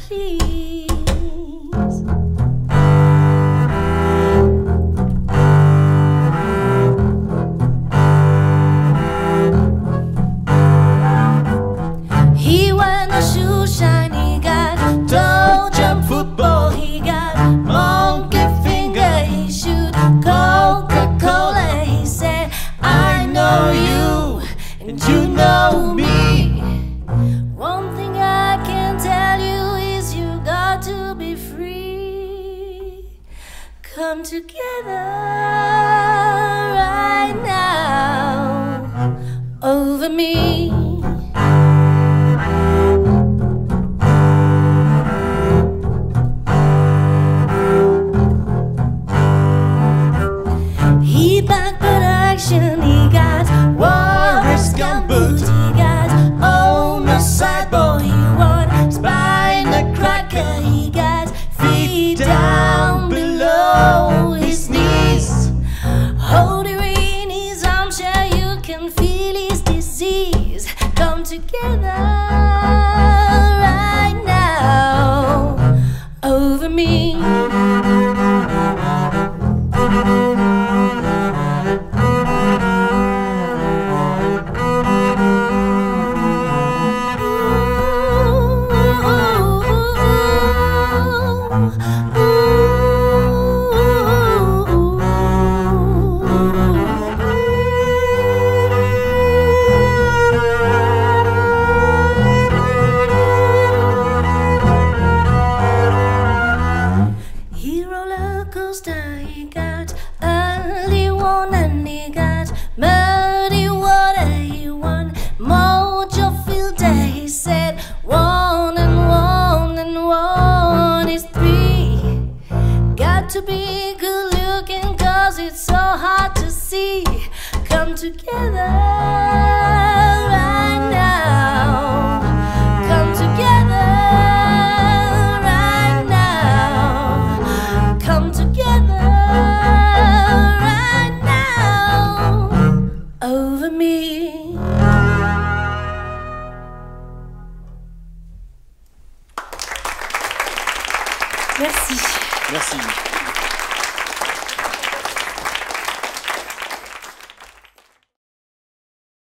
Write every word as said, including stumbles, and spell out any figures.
please. He went to shoe shine, he got toe jump football, he got monkey finger, he shoot Coca-Cola. He said, I know you and you know me. One thing I can tell you is you got to be free. Come together right now over me. He back production, he got Warriors gumboot, he got owner sideball, he won spinal cracker, he got feet down below his knees. Hold her in his armchair, you can feel his disease. Come together right now over me. He roller coaster, he got early one and he got muddy water. He won mojo filter. He said one and one and one is three. Got to be good looking cause it's so hard to see. Come together right now. Come together right now. Come together right now over me. Merci. Merci.